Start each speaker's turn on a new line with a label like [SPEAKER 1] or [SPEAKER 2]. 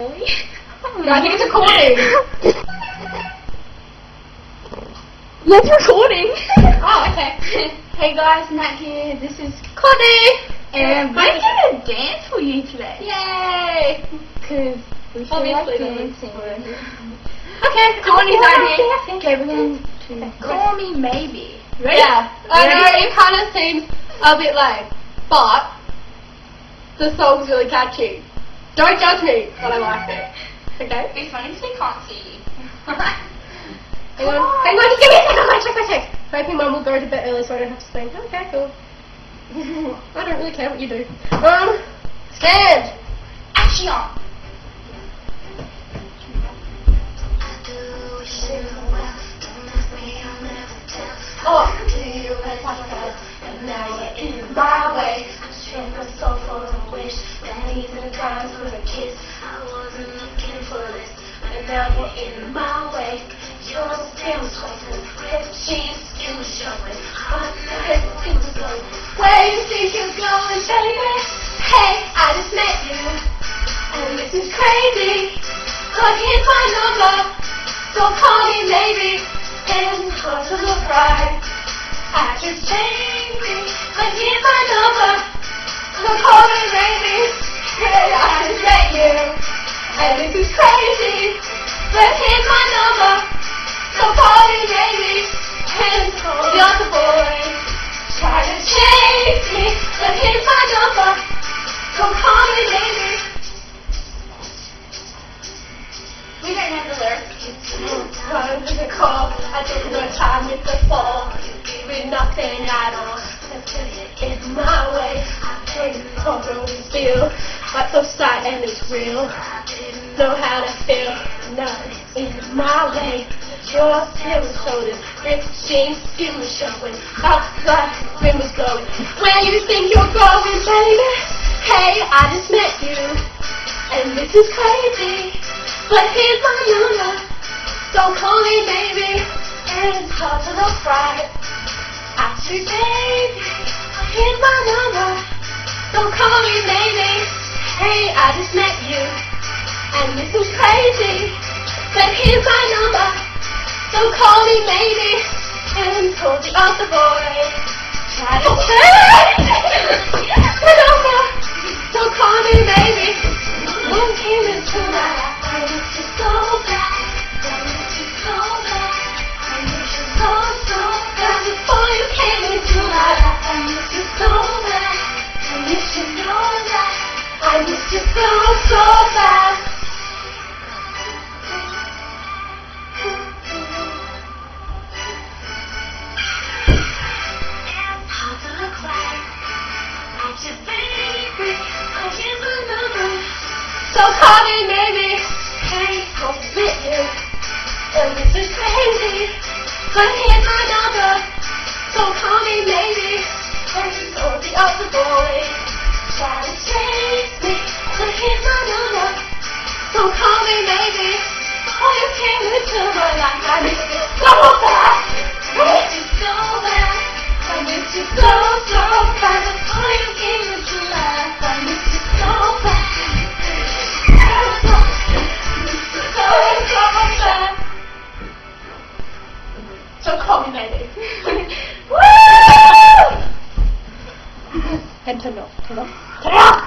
[SPEAKER 1] No, I think it's recording.
[SPEAKER 2] Yeah, it's recording.
[SPEAKER 1] Oh, okay.
[SPEAKER 2] Hey guys, Nat here. This is Connie. And we're
[SPEAKER 1] Hi.
[SPEAKER 2] going to dance for you today.
[SPEAKER 1] Yay!
[SPEAKER 2] Because we feel like
[SPEAKER 1] Obviously
[SPEAKER 2] dancing.
[SPEAKER 1] Okay, Connie's idea.
[SPEAKER 2] Okay, we're going to Call Me Maybe. Ready?
[SPEAKER 1] Yeah, I know
[SPEAKER 2] Ready?
[SPEAKER 1] it kind of seems a bit lame, but the song's really catchy. Don't judge me, but I like it. Okay?
[SPEAKER 2] It's funny because we can't see you.
[SPEAKER 1] Hang on, give me a second, I'll check my text. Hoping Mum will go to bed early so I don't have to sing. Okay, cool. I don't really care what you do. Stand!
[SPEAKER 2] Action!
[SPEAKER 1] Oh, and now you're in my way. I shrink a soul for a wish. Pennies and dimes for a kiss. I wasn't looking for this, and now you're in my way. Your skin was hoping, ripped jeans, skin was showing. Hot night, it was going. Where you think you're going, baby? Hey, I just met you, and this is crazy. But here's my number. Don't call me maybe. And hard to look right. I just changed me, but here's my number. Don't call me maybe. Hey, I just met you, and this is crazy. But here's my number. Don't call me maybe. And call the other boy. Try to change me, but here's my number. Don't call me maybe.
[SPEAKER 2] We don't know the lyrics.
[SPEAKER 1] Time to the call, I took no time with the fall. You gave me nothing at all. Until you in my way, I didn't totally feel like the sight and it's real. I didn't know how to feel. Nothing in my way. Your skin was showing, ripped jeans, skin was showing. Outside, wind was blowing. Where you think you're going, baby? Hey, I just met you, and this is crazy. But here's my number. Don't call me baby. And it's hard to look right. I should baby. But here's my number. Don't call me baby. Hey, I just met you, and this is crazy. But here's my number. Don't call me baby. And told the other boy. Try to change my number. Don't call me baby. One came into my life. I miss you so bad. I miss you so bad. I miss you so bad. Before you came into my life, I miss you so bad. I miss you so bad. I miss you so bad. It's hard to look like I just baby. I hear my number. So call me maybe. Hey, I'll spit you. And this is crazy. But here's my number. Don't call me maybe. And told the other boy. Try to chase me. But here's my number. Don't call me maybe. Oh, you came into my life. I miss you so bad. I miss you so bad. I miss you so bad. Oh, you came into my life. I miss you so bad. So call me maybe. Woo! And turn it off. Turn it off. Turn it off!